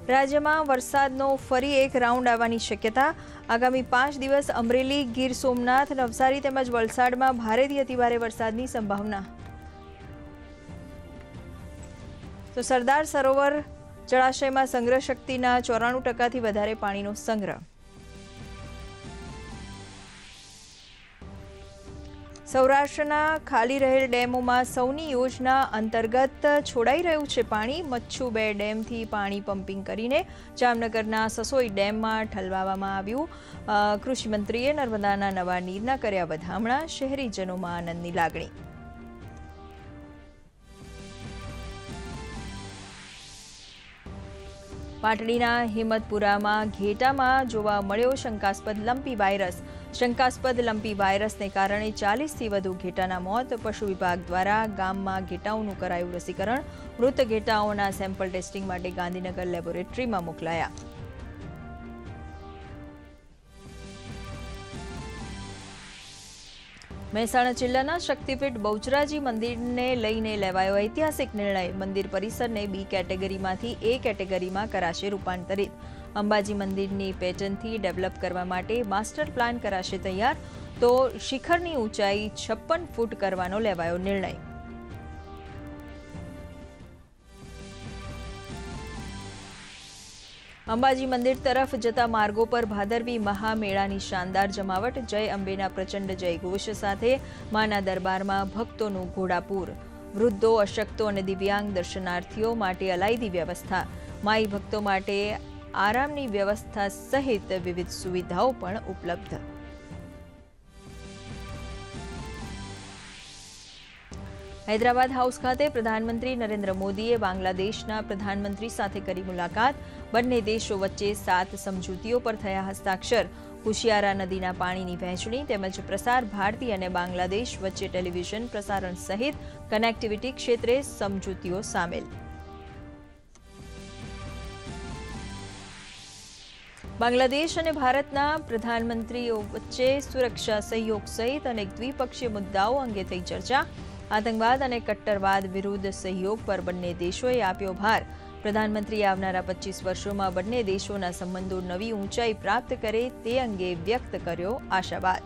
રાજ્યમાં વરસાદનો ફરી એક રાઉન્ડ આવવાની શક્યતા। આગામી 5 દિવસ અમરેલી, ગીર સોમનાથ, નવસારી તેમજ વલસાડમાં ભારેથી અતિભારે વરસાદની સંભાવના। તો સરદાર સરોવર જળાશયમાં સંગ્રહ શક્તિના 94% વધારે પાણીનો સંગ્રહ। સૌરાષ્ટ્રના ખાલી રહેલ ડેમોમાં સૌની યોજના અંતર્ગત છોડાઈ રહ્યું છે પાણી। મચ્છુ 2 ડેમથી પાણી પમ્પિંગ કરીને જામનગરના સસોઈ ડેમમાં ઠલવાવામાં આવ્યું। કૃષિ મંત્રીએ નર્મદાના નવા નીરના કર્યા વધામણા। શહેરીજનોમાં આનંદની લાગણી। પાટડીના હિંમતપુરામાં ઘેટામાં જોવા મળ્યો શંકાસ્પદ લંપી વાયરસ। શંકાસ્પદ લંપી વાયરસને કારણે 40થી વધુ ઘેટાના મોત। પશુ વિભાગ દ્વારા ગામમાં ઘેટાઓનું કરાયું રસીકરણ। મૃત ઘેટાઓના સેમ્પલ ટેસ્ટિંગ માટે ગાંધીનગર લેબોરેટરીમાં મોકલાયા। મહેસાણા જિલ્લાના શક્તિપીઠ બહુચરાજી મંદિરને લઈને લેવાયો ઐતિહાસિક નિર્ણય। મંદિર પરિસરને બી કેટેગરીમાંથી એ કેટેગરીમાં કરાશે રૂપાંતરિત। અંબાજી મંદિરની પેટર્નથી ડેવલપ કરવા માટે માસ્ટર પ્લાન કરાશે તૈયાર। તો શિખરની ઊંચાઈ 56 ફૂટ કરવાનો લેવાયો નિર્ણય। અંબાજી મંદિર તરફ જતા માર્ગો પર ભાદરવી મહામેળાની શાનદાર જમાવટ। જય અંબેના પ્રચંડ જયઘોષ સાથે માના દરબારમાં ભક્તોનું ઘોડાપૂર। વૃદ્ધો, અશક્તો અને દિવ્યાંગ દર્શનાર્થીઓ માટે અલાયદી વ્યવસ્થા। માઈ ભક્તો માટે આરામની વ્યવસ્થા સહિત વિવિધ સુવિધાઓ પણ ઉપલબ્ધ। હૈદરાબાદ હાઉસ ખાતે પ્રધાનમંત્રી નરેન્દ્ર મોદીએ બાંગ્લાદેશના પ્રધાનમંત્રી સાથે કરી મુલાકાત। બંને દેશો વચ્ચે 7 સમજૂતીઓ પર થયા હસ્તાક્ષર। કુશિયારા નદીના પાણીની વહેંચણી તેમજ પ્રસાર ભારતી અને બાંગ્લાદેશ વચ્ચે ટેલિવિઝન પ્રસારણ સહિત કનેક્ટિવિટી ક્ષેત્રે સમજૂતીઓ સામેલ। બાંગ્લાદેશ અને ભારતના પ્રધાનમંત્રીઓ વચ્ચે સુરક્ષા સહયોગ સહિત અનેક દ્વિપક્ષીય મુદ્દાઓ અંગે થઈ ચર્ચા। આતંકવાદ અને કટ્ટરવાદ વિરુદ્ધ સહયોગ પર બંને દેશોએ આપ્યો ભાર। પ્રધાનમંત્રીએ આવનારા 25 વર્ષોમાં બંને દેશોના સંબંધો નવી ઊંચાઈ પ્રાપ્ત કરે તે અંગે વ્યક્ત કર્યો આશાવાદ।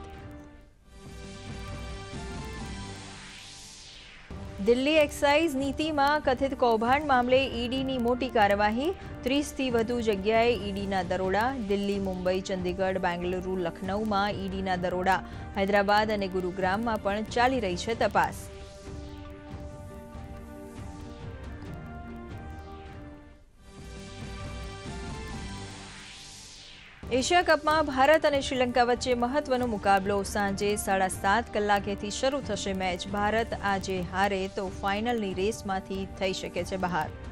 દિલ્હી એક્સાઇઝ નીતિમાં કથિત કૌભાંડ મામલે ઈડીની મોટી કાર્યવાહી। 30થી વધુ જગ્યાએ ઈડીના દરોડા। દિલ્હી, મુંબઈ, ચંદીગઢ, બેંગલુરુ, લખનૌમાં ઈડીના દરોડા। હૈદરાબાદ અને ગુરુગ્રામમાં પણ ચાલી રહી છે તપાસ। એશિયા કપમાં ભારત અને શ્રીલંકા વચ્ચે મહત્વનો મુકાબલો। સાંજે 7:30 કલાકેથી શરૂ થશે મેચ। ભારત આજે હારે તો ફાઇનલની રેસમાંથી થઈ શકે છે બહાર।